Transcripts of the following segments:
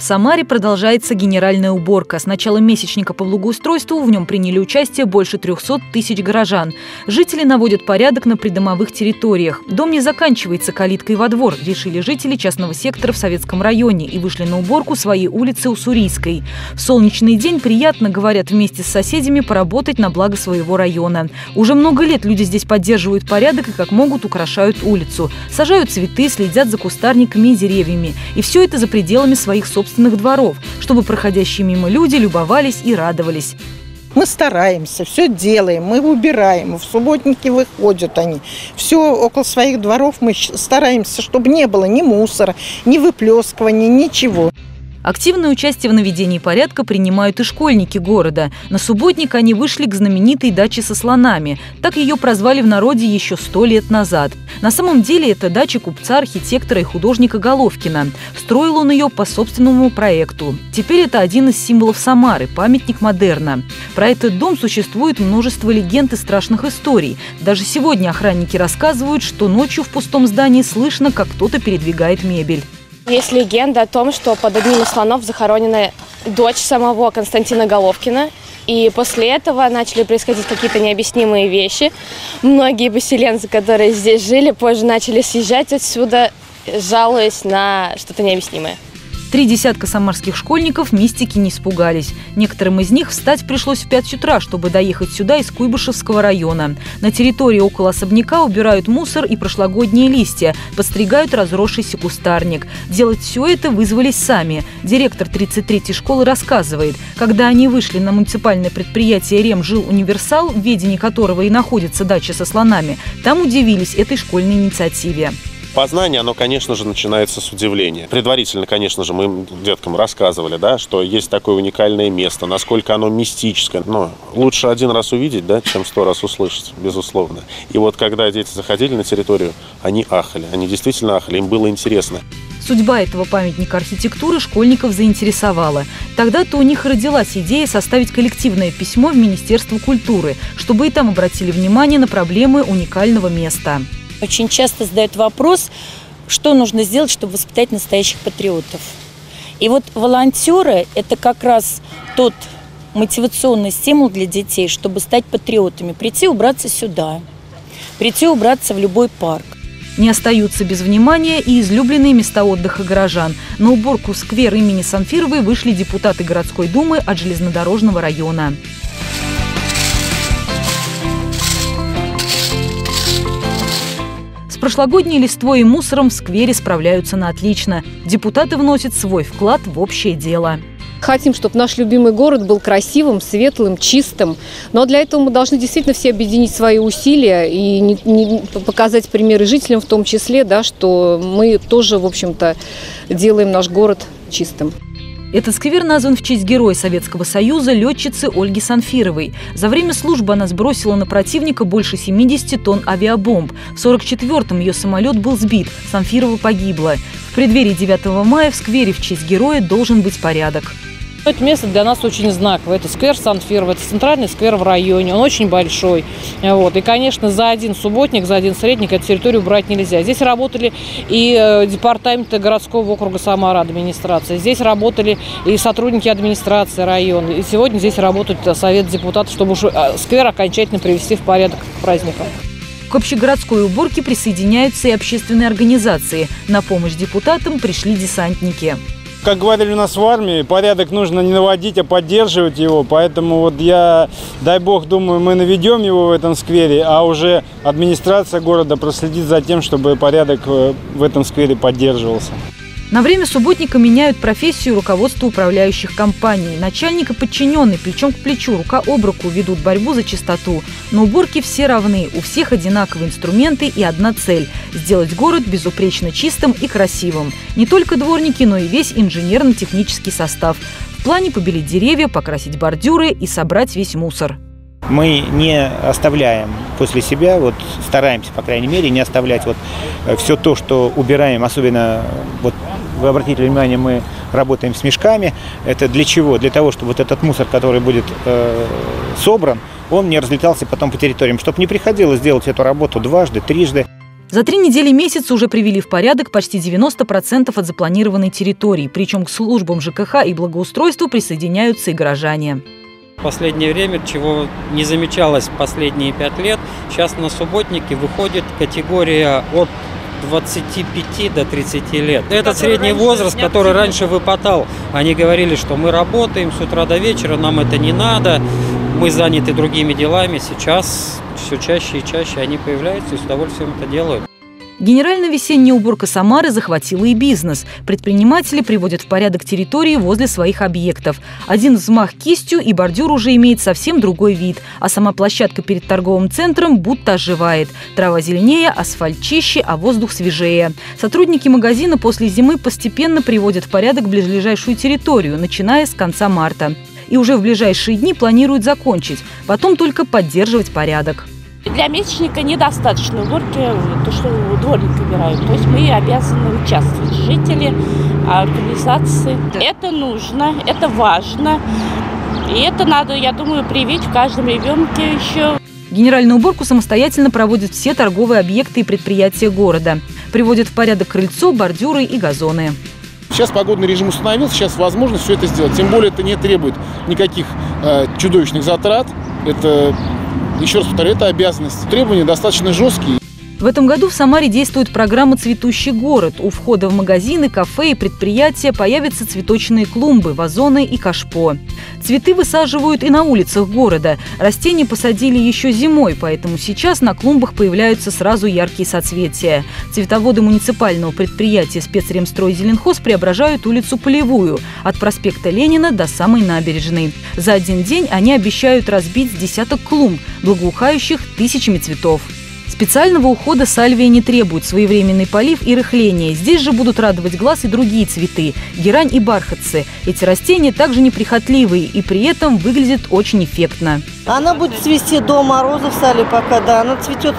Самаре продолжается генеральная уборка. С начала месячника по благоустройству в нем приняли участие больше 300 тысяч горожан. Жители наводят порядок на придомовых территориях. Дом не заканчивается калиткой во двор, решили жители частного сектора в Советском районе и вышли на уборку своей улицы Уссурийской. В солнечный день приятно, говорят, вместе с соседями поработать на благо своего района. Уже много лет люди здесь поддерживают порядок и как могут украшают улицу. Сажают цветы, следят за кустарниками и деревьями. И все это за пределами своих собственных дворов, чтобы проходящие мимо люди любовались и радовались. Мы стараемся, все делаем, мы убираем, в субботники выходят они. Все около своих дворов мы стараемся, чтобы не было ни мусора, ни выплескивания, ничего. Активное участие в наведении порядка принимают и школьники города. На субботник они вышли к знаменитой даче со слонами. Так ее прозвали в народе еще 100 лет назад. На самом деле это дача купца, архитектора и художника Головкина. Строил он ее по собственному проекту. Теперь это один из символов Самары – памятник модерна. Про этот дом существует множество легенд и страшных историй. Даже сегодня охранники рассказывают, что ночью в пустом здании слышно, как кто-то передвигает мебель. Есть легенда о том, что под одним из слонов захоронена дочь самого Константина Головкина. И после этого начали происходить какие-то необъяснимые вещи. Многие поселенцы, которые здесь жили, позже начали съезжать отсюда, жалуясь на что-то необъяснимое. 3 десятка самарских школьников мистики не испугались. Некоторым из них встать пришлось в 5 утра, чтобы доехать сюда из Куйбышевского района. На территории около особняка убирают мусор и прошлогодние листья, подстригают разросшийся кустарник. Делать все это вызвались сами. Директор 33-й школы рассказывает, когда они вышли на муниципальное предприятие «Ремжилуниверсал», в ведении которого и находится дача со слонами, там удивились этой школьной инициативе. Познание, оно, конечно же, начинается с удивления. Предварительно, конечно же, мы деткам рассказывали, да, что есть такое уникальное место, насколько оно мистическое. Но лучше один раз увидеть, да, чем 100 раз услышать, безусловно. И вот когда дети заходили на территорию, они ахали. Они действительно ахали, им было интересно. Судьба этого памятника архитектуры школьников заинтересовала. Тогда-то у них родилась идея составить коллективное письмо в Министерство культуры, чтобы и там обратили внимание на проблемы уникального места. Очень часто задают вопрос, что нужно сделать, чтобы воспитать настоящих патриотов. И вот волонтеры – это как раз тот мотивационный стимул для детей, чтобы стать патриотами. Прийти убраться сюда, прийти убраться в любой парк. Не остаются без внимания и излюбленные места отдыха горожан. На уборку сквер имени Санфировой вышли депутаты городской думы от железнодорожного района. С прошлогодней листвой и мусором в сквере справляются на отлично. Депутаты вносят свой вклад в общее дело. Хотим, чтобы наш любимый город был красивым, светлым, чистым. Но для этого мы должны действительно все объединить свои усилия и показать примеры жителям в том числе, да, что мы тоже, в общем-то, делаем наш город чистым. Этот сквер назван в честь героя Советского Союза, летчицы Ольги Санфировой. За время службы она сбросила на противника больше 70 тонн авиабомб. В 1944-м ее самолет был сбит, Санфирова погибла. В преддверии 9 мая в сквере в честь героя должен быть порядок. Это место для нас очень знаковое. Это сквер Санфирова, это центральный сквер в районе, он очень большой. Вот. И, конечно, за один субботник, за один средник эту территорию брать нельзя. Здесь работали и департаменты городского округа Самара, администрация. Здесь работали и сотрудники администрации района. И сегодня здесь работает совет депутатов, чтобы уже сквер окончательно привести в порядок к праздникам. К общегородской уборке присоединяются и общественные организации. На помощь депутатам пришли десантники. Как говорили у нас в армии, порядок нужно не наводить, а поддерживать его. Поэтому вот я, дай бог, думаю, мы наведем его в этом сквере, а уже администрация города проследит за тем, чтобы порядок в этом сквере поддерживался. На время субботника меняют профессию руководства управляющих компаний. Начальник и подчиненный плечом к плечу, рука об руку ведут борьбу за чистоту. На уборке все равны, у всех одинаковые инструменты и одна цель – сделать город безупречно чистым и красивым. Не только дворники, но и весь инженерно-технический состав. В плане побелить деревья, покрасить бордюры и собрать весь мусор. Мы не оставляем после себя, вот стараемся, по крайней мере, не оставлять вот все то, что убираем, особенно, вот вы обратите внимание, мы работаем с мешками. Это для чего? Для того, чтобы вот этот мусор, который будет собран, он не разлетался потом по территориям, чтобы не приходилось делать эту работу дважды, трижды. За 3 недели месяца уже привели в порядок почти 90% от запланированной территории. Причем к службам ЖКХ и благоустройству присоединяются и горожане. В последнее время, чего не замечалось последние 5 лет, сейчас на субботники выходит категория от 25 до 30 лет. Это средний возраст, который раньше выпадал. Они говорили, что мы работаем с утра до вечера, нам это не надо, мы заняты другими делами. Сейчас все чаще и чаще они появляются и с удовольствием это делают. Генеральная весенняя уборка Самары захватила и бизнес. Предприниматели приводят в порядок территории возле своих объектов. Один взмах кистью, и бордюр уже имеет совсем другой вид. А сама площадка перед торговым центром будто оживает. Трава зеленее, асфальт чище, а воздух свежее. Сотрудники магазина после зимы постепенно приводят в порядок ближайшую территорию, начиная с конца марта. И уже в ближайшие дни планируют закончить. Потом только поддерживать порядок. Для месячника недостаточно уборки, то, что дворник убирают. То есть мы обязаны участвовать, жители, организации. Это нужно, это важно. И это надо, я думаю, привить в каждом ребенке еще. Генеральную уборку самостоятельно проводят все торговые объекты и предприятия города. Приводят в порядок крыльцо, бордюры и газоны. Сейчас погодный режим установился, сейчас возможно все это сделать. Тем более это не требует никаких чудовищных затрат. Это, еще раз повторяю, это обязанность. Требования достаточно жесткие. В этом году в Самаре действует программа «Цветущий город». У входа в магазины, кафе и предприятия появятся цветочные клумбы, вазоны и кашпо. Цветы высаживают и на улицах города. Растения посадили еще зимой, поэтому сейчас на клумбах появляются сразу яркие соцветия. Цветоводы муниципального предприятия «Спецремстройзеленхоз» преображают улицу Полевую от проспекта Ленина до самой набережной. За один день они обещают разбить с десяток клумб, благоухающих тысячами цветов. Специального ухода сальвия не требует, своевременный полив и рыхление. Здесь же будут радовать глаз и другие цветы – герань и бархатцы. Эти растения также неприхотливые и при этом выглядят очень эффектно. Она будет цвести до морозов, сальвия пока, да, она цветет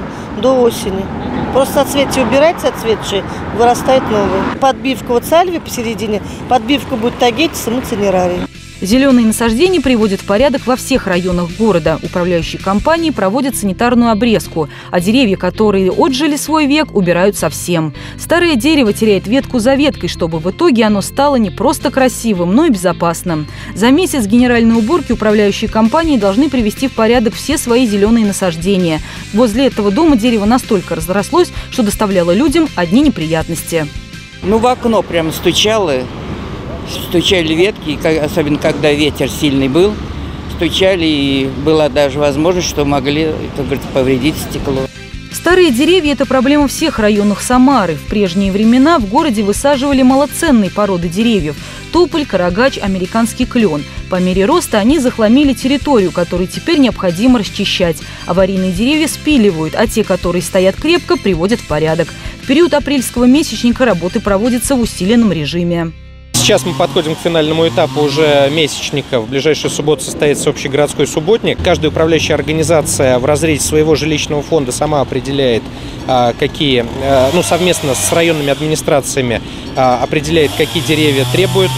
до осени. Просто соцветие убирать, отцветшие, вырастает новые. Подбивка вот сальвии посередине, подбивка будет тагетисом и цинерарий. Зеленые насаждения приводят в порядок во всех районах города. Управляющие компании проводят санитарную обрезку, а деревья, которые отжили свой век, убирают совсем. Старое дерево теряет ветку за веткой, чтобы в итоге оно стало не просто красивым, но и безопасным. За месяц генеральной уборки управляющие компании должны привести в порядок все свои зеленые насаждения. Возле этого дома дерево настолько разрослось, что доставляло людям одни неприятности. В окно прям стучали ветки, особенно когда ветер сильный был, стучали, и была даже возможность, что могли, как говорится, повредить стекло. Старые деревья – это проблема всех районов Самары. В прежние времена в городе высаживали малоценные породы деревьев – тополь, карагач, американский клен. По мере роста они захламили территорию, которую теперь необходимо расчищать. Аварийные деревья спиливают, а те, которые стоят крепко, приводят в порядок. В период апрельского месячника работы проводятся в усиленном режиме. Сейчас мы подходим к финальному этапу уже месячника. В ближайшую субботу состоится общегородской субботник. Каждая управляющая организация в разрезе своего жилищного фонда сама определяет, какие, совместно с районными администрациями определяет, какие деревья требуют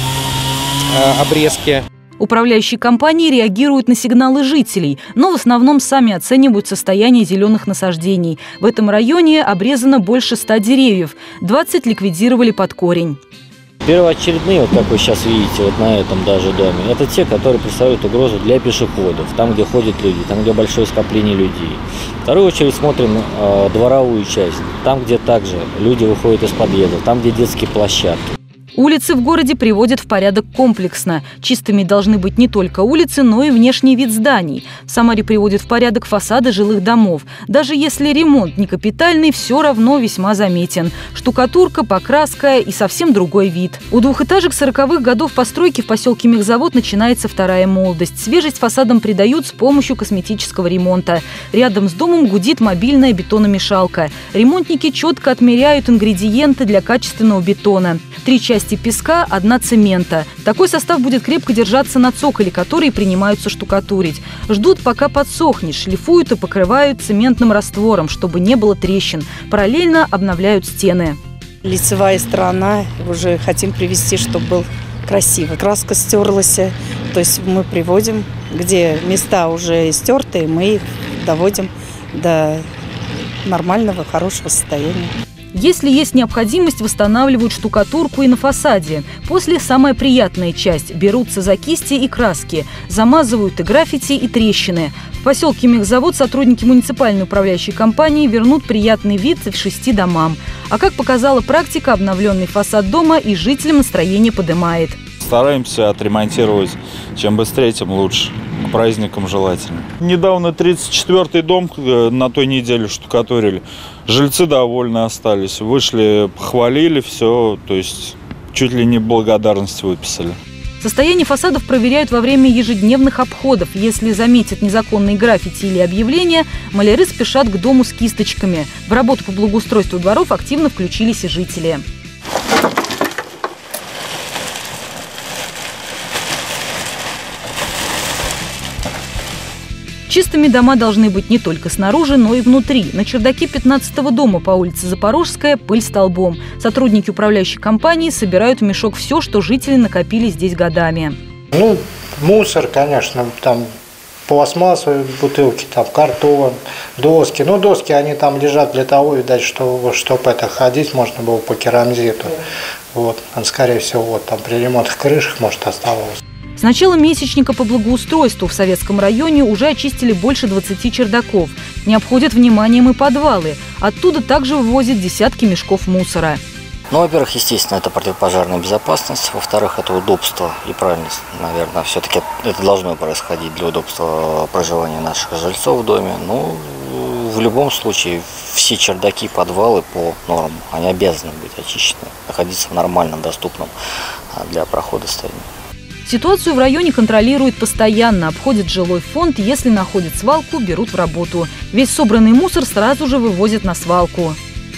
обрезки. Управляющие компании реагируют на сигналы жителей, но в основном сами оценивают состояние зеленых насаждений. В этом районе обрезано больше 100 деревьев, 20 ликвидировали под корень. Первоочередные, как вы сейчас видите, на этом даже доме, это те, которые представляют угрозу для пешеходов, там, где ходят люди, там, где большое скопление людей. В вторую очередь смотрим дворовую часть, там, где также люди выходят из подъездов, там, где детские площадки. Улицы в городе приводят в порядок комплексно. Чистыми должны быть не только улицы, но и внешний вид зданий. В Самаре приводят в порядок фасады жилых домов. Даже если ремонт не капитальный, все равно весьма заметен. Штукатурка, покраска и совсем другой вид. У двухэтажек 40-х годов постройки в поселке Мехзавод начинается вторая молодость. Свежесть фасадам придают с помощью косметического ремонта. Рядом с домом гудит мобильная бетономешалка. Ремонтники четко отмеряют ингредиенты для качественного бетона. 3 части песка, 1 цемента. Такой состав будет крепко держаться на цоколе, который принимаются штукатурить. Ждут, пока подсохнет, шлифуют и покрывают цементным раствором, чтобы не было трещин. Параллельно обновляют стены. Лицевая сторона уже хотим привести, чтобы был красиво. Краска стерлась, то есть мы приводим, где места уже стертые, мы их доводим до нормального, хорошего состояния. Если есть необходимость, восстанавливают штукатурку и на фасаде. После самая приятная часть – берутся за кисти и краски, замазывают и граффити, и трещины. В поселке Мехзавод сотрудники муниципальной управляющей компании вернут приятный вид в 6 домам. А как показала практика, обновленный фасад дома и жителям настроение поднимает. Стараемся отремонтировать. Чем быстрее, тем лучше. К праздникам желательно. Недавно 34-й дом на той неделе штукатурили. Жильцы довольны остались. Вышли, похвалили все. То есть чуть ли не благодарность выписали. Состояние фасадов проверяют во время ежедневных обходов. Если заметят незаконные граффити или объявления, маляры спешат к дому с кисточками. В работу по благоустройству дворов активно включились и жители. Чистыми дома должны быть не только снаружи, но и внутри. На чердаке 15-го дома по улице Запорожская пыль столбом. Сотрудники управляющей компании собирают в мешок все, что жители накопили здесь годами. Мусор, конечно, там пластмассовые бутылки, там картон, доски. Доски, они там лежат для того, видать, чтобы ходить можно было по керамзиту. Скорее всего, там при ремонтах крышах, может, оставалось. С начала месячника по благоустройству в Советском районе уже очистили больше 20 чердаков. Не обходят вниманием и подвалы. Оттуда также вывозят десятки мешков мусора. Во-первых, естественно, это противопожарная безопасность. Во-вторых, это удобство и правильность. Наверное, все-таки это должно происходить для удобства проживания наших жильцов в доме. В любом случае, все чердаки, подвалы по нормам, они обязаны быть очищены, находиться в нормальном, доступном для прохода состоянии. Ситуацию в районе контролируют постоянно, обходят жилой фонд, если находят свалку, берут в работу. Весь собранный мусор сразу же вывозят на свалку.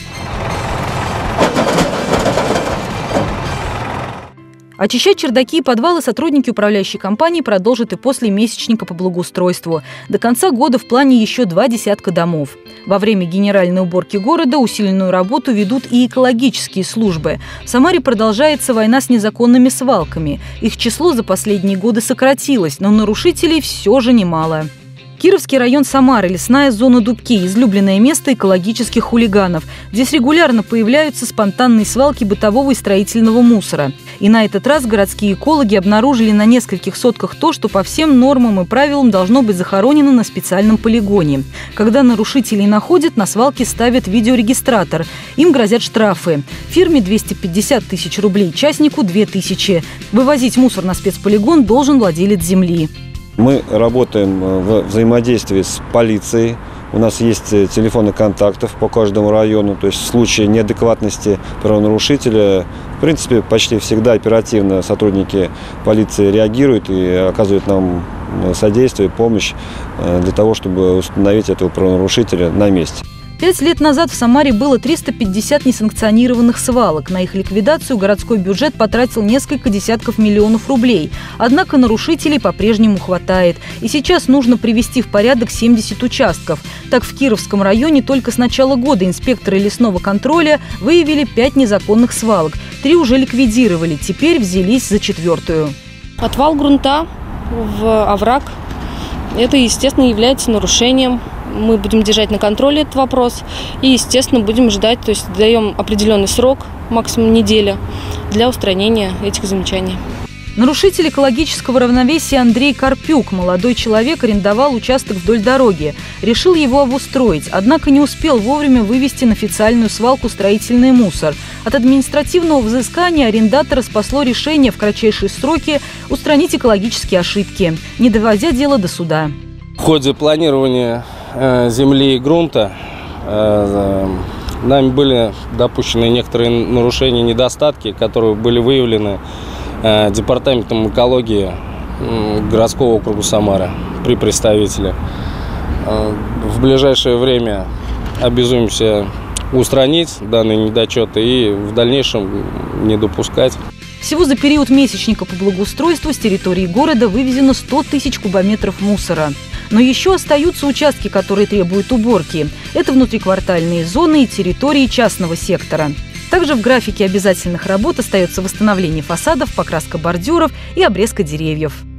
Очищать чердаки и подвалы сотрудники управляющей компании продолжат и после месячника по благоустройству. До конца года в плане еще 2 десятка домов. Во время генеральной уборки города усиленную работу ведут и экологические службы. В Самаре продолжается война с незаконными свалками. Их число за последние годы сократилось, но нарушителей все же немало. Кировский район Самары, лесная зона Дубки – излюбленное место экологических хулиганов. Здесь регулярно появляются спонтанные свалки бытового и строительного мусора. И на этот раз городские экологи обнаружили на нескольких сотках то, что по всем нормам и правилам должно быть захоронено на специальном полигоне. Когда нарушителей находят, на свалке ставят видеорегистратор. Им грозят штрафы. Фирме 250 тысяч рублей, частнику 2000. Вывозить мусор на спецполигон должен владелец земли. Мы работаем в взаимодействии с полицией. У нас есть телефоны контактов по каждому району. То есть в случае неадекватности правонарушителя, в принципе, почти всегда оперативно сотрудники полиции реагируют и оказывают нам содействие, помощь для того, чтобы установить этого правонарушителя на месте. 5 лет назад в Самаре было 350 несанкционированных свалок. На их ликвидацию городской бюджет потратил несколько десятков миллионов рублей. Однако нарушителей по-прежнему хватает. И сейчас нужно привести в порядок 70 участков. Так, в Кировском районе только с начала года инспекторы лесного контроля выявили 5 незаконных свалок. 3 уже ликвидировали, теперь взялись за 4-ю. Отвал грунта в овраг – это, естественно, является нарушением. Мы будем держать на контроле этот вопрос и, естественно, будем ждать, то есть даем определенный срок, максимум неделя, для устранения этих замечаний. Нарушитель экологического равновесия Андрей Карпюк, молодой человек, арендовал участок вдоль дороги. Решил его обустроить, однако не успел вовремя вывести на официальную свалку строительный мусор. От административного взыскания арендатора спасло решение в кратчайшие сроки устранить экологические ошибки, не доводя дело до суда. В ходе планирования земли и грунта нами были допущены некоторые нарушения, недостатки, которые были выявлены Департаментом экологии городского округа Самары при представителе. В ближайшее время обязуемся устранить данные недочеты и в дальнейшем не допускать. Всего за период месячника по благоустройству с территории города вывезено 100 тысяч кубометров мусора. Но еще остаются участки, которые требуют уборки. Это внутриквартальные зоны и территории частного сектора. Также в графике обязательных работ остается восстановление фасадов, покраска бордюров и обрезка деревьев.